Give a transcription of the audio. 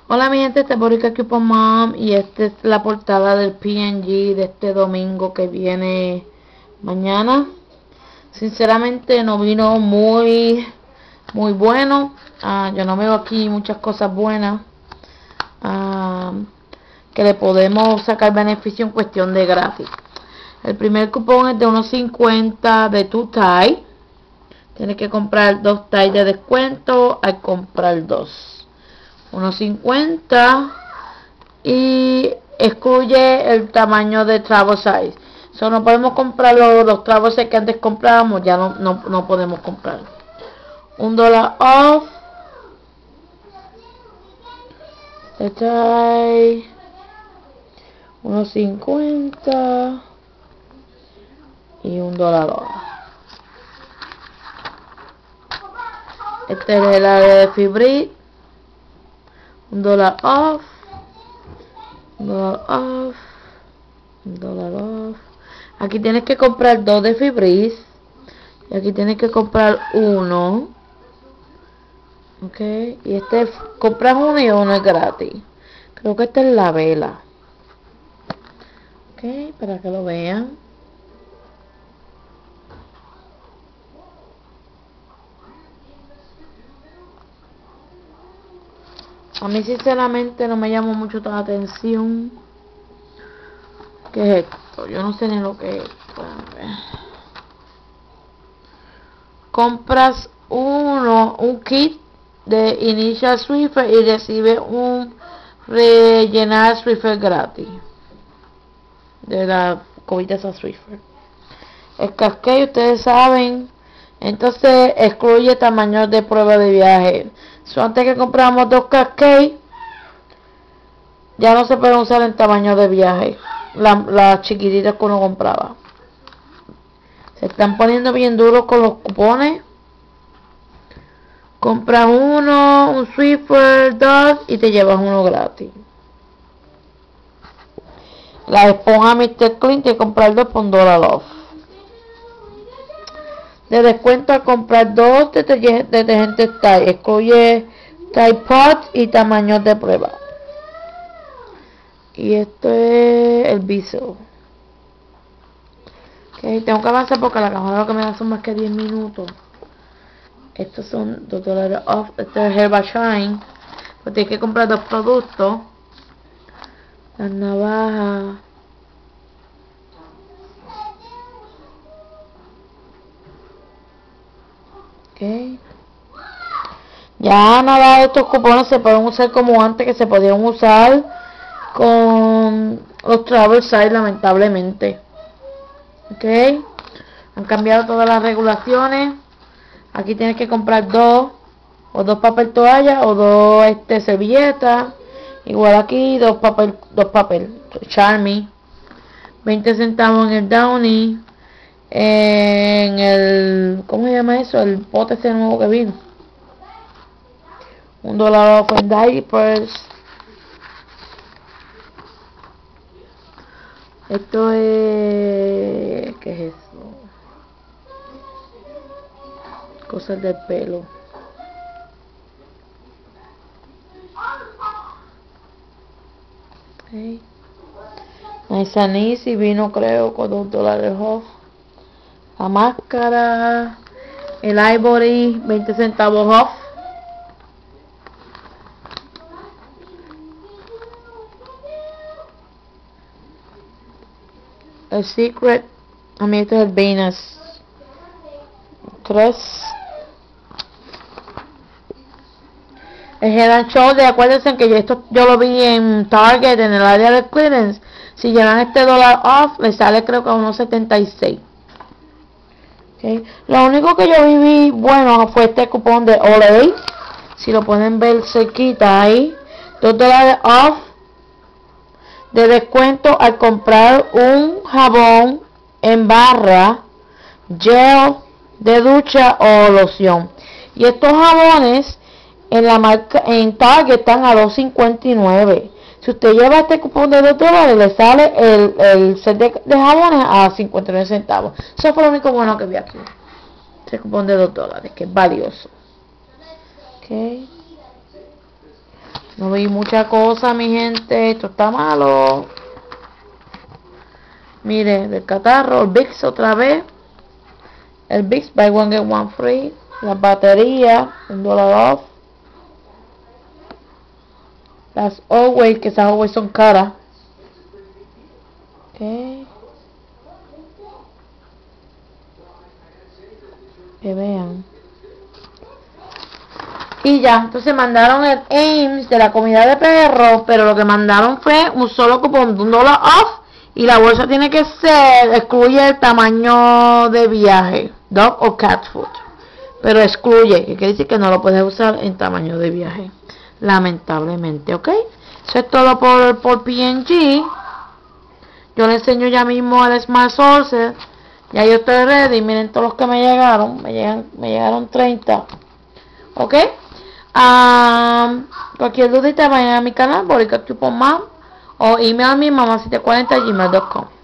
Hola mi gente, este es Borica Coupon Mom y esta es la portada del P&G de este domingo que viene mañana. Sinceramente no vino muy bueno. Yo no veo aquí muchas cosas buenas que le podemos sacar beneficio en cuestión de gratis. El primer cupón es de $1.50 de 2 ties. Tienes que comprar 2 ties de descuento al comprar 2. $1.50 y excluye el tamaño de travel size. No podemos comprar los travel size que antes comprábamos, ya no podemos comprar. $1 off. Está ahí. $1.50 y $1 off. Este es el área de Fibrit. $1 off. $1 off. $1 off. Aquí tienes que comprar 2 de Fibris. Y aquí tienes que comprar uno. Ok. Y este compras uno y uno es gratis. Creo que esta es la vela. Ok, para que lo vean. A mí sinceramente no me llamó mucho la atención. ¿Qué es esto? Yo no sé ni lo que es. Compras un kit de Initial Swiffer y recibes un rellenar Swiffer gratis. De la cobita esa Swiffer. El cascade, ustedes saben. Entonces excluye tamaños de prueba de viaje. Antes que compramos 2 cascades, ya no se pueden usar en tamaño de viaje. Las chiquititas que uno compraba. Se están poniendo bien duros con los cupones. Compras un Swiffer 2 y te llevas uno gratis. La esponja Mr. Clean te comprar 2 por $1 off. De descuento al comprar 2 detergentes Tide. Excluye Tide Pods y tamaños de prueba. Y esto es el viso. Okay, tengo que avanzar porque la cámara lo que me da son más que 10 minutos. Estos son $2 off. Este es Herba Shine. Pues tienes que comprar 2 productos. Las navajas. Okay. Ya nada de estos cupones se pueden usar como antes, que se podían usar con los travel size, lamentablemente. Ok, han cambiado todas las regulaciones. Aquí tienes que comprar 2 o 2 papel toalla o 2 servilletas. Igual aquí 2 papel Charmy, 20 centavos en el Downy, en el, ¿cómo se llama eso? El pote ese nuevo que vino. $1 off en diapers. Esto es, ¿qué es eso? Cosas del pelo. Okay. Nice and Easy vino, creo, con $2 off. La máscara, el Ivory, 20 centavos off. El Secret, a mí este es el Venus 3. El Head and Shoulder, acuérdense que yo lo vi en Target, en el área de clearance. Si llevan este $1 off, le sale creo que a $1.76. Okay. Lo único que yo vi bueno fue este cupón de Olay. Si lo pueden ver cerquita ahí, $2 off de descuento al comprar un jabón en barra, gel de ducha o loción. Y estos jabones en la marca en Target están a $2.59. Si usted lleva este cupón de $2, le sale el set de jabones a 59 centavos. Eso fue lo único bueno que vi aquí. Este cupón de $2, que es valioso. Okay. No vi mucha cosa, mi gente. Esto está malo. Mire, del catarro, el Vicks otra vez. El Vicks, buy one get one free. Las baterías, $1 off. Las Always, que esas Always son caras. Ok. Que vean. Y ya, entonces mandaron el Ames de la comida de perros, pero lo que mandaron fue un solo cupón de $1 off y la bolsa tiene que ser, excluye el tamaño de viaje, dog o cat food, pero excluye, que quiere decir que no lo puedes usar en tamaño de viaje, lamentablemente, ¿ok? Eso es todo por P&G. Yo les enseño ya mismo el Smart Sources, ya yo estoy ready, miren todos los que me llegaron, me llegaron 30, ¿ok? Cualquier dudita vayan a mi canal, Borica Coupon Mom, o email a mi mamacita40@gmail.com.